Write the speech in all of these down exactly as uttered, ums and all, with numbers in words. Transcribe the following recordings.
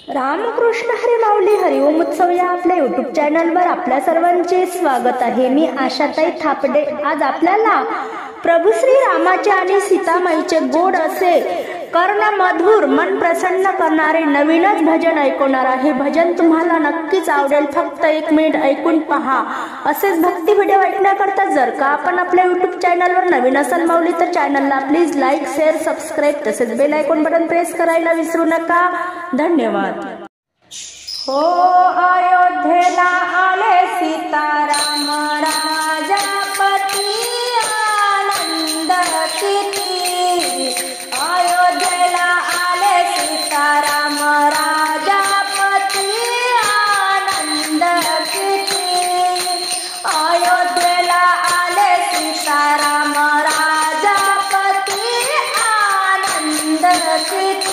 रामकृष्ण हरी माऊली हरिओम उत्सव या आपल्या यूट्यूब चॅनलवर आपल्या सर्वांचे स्वागत आहे। मी आशाताई थापडे। आज आपल्याला प्रभू श्री रामाचे आणि सीतामाईचे गोड असे कर्ण मधुर मन प्रसन्न करणारे नवीनच भजन ऐकवणार आहे। भजन तुम्हाला नक्कीच आवडेल, फक्त एक मिनिट ऐकून पहा। असेच भक्ती व्हिडिओ ऐकण्याकरता जर का आपण आपल्या यूट्यूब चॅनलवर नवीन असाल माऊली तर चॅनलला प्लीज लाईक शेअर सबस्क्राईब तसेच बेल आयकॉन बटन प्रेस करायला विसरू नका। धन्यवाद। हो अयोध्येला आले सीताराम राजापती आनंद किती। अयोध्येला आले सीताराम राजापती आनंद किती। अयोध्येला आले सीताराम राजापती आनंद किती।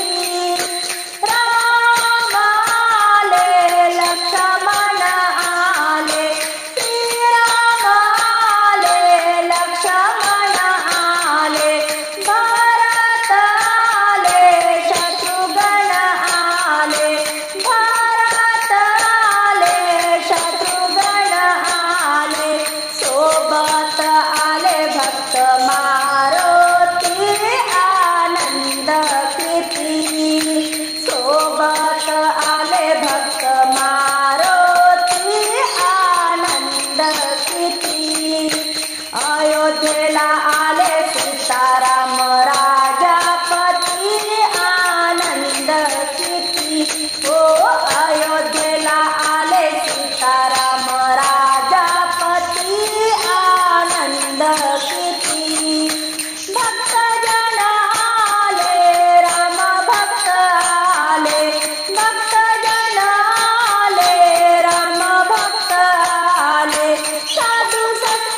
अयोध्येला आले सीताराम राजापती आनंद किती। हो अयोध्येला आले सीताराम राजापती आनंद किती। भक्तजन आले राम भक्त आले, भक्तजन आले राम भक्त आले। साधू संत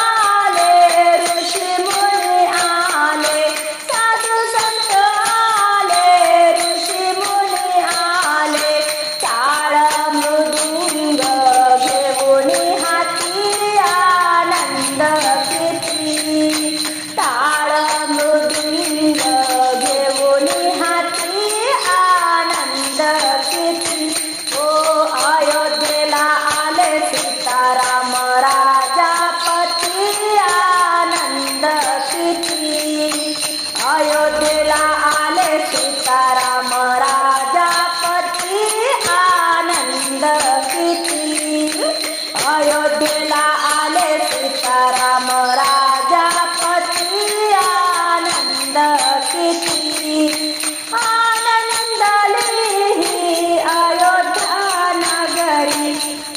सीताराम राजापती आनंद किती। अयोध्येला आले सीताराम राजापती आनंद किती। अयोध्येला आले सीताराम राजापती आनंद किती। आनंदली अयोध्या नगरी,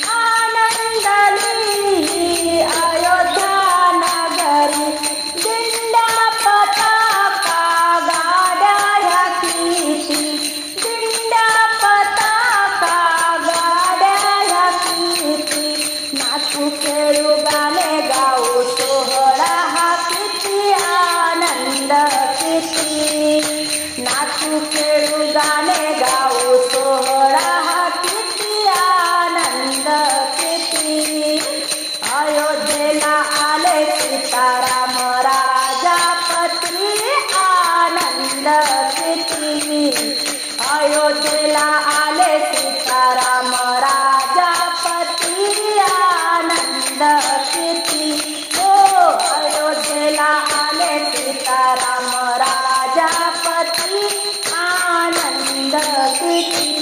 खेळू गाणे गाऊ सोहळा हा किती आनंद किती। नाचू खेळू गाणे गाऊ सोहळा हा किती आनंद किती। अयोध्येला आले सीताराम राजापती आनंद किती। अयोध्येला आले सीताराम राजापती आनंद किती। हो अयोध्येला आले सीताराम राजापती आनंद किती।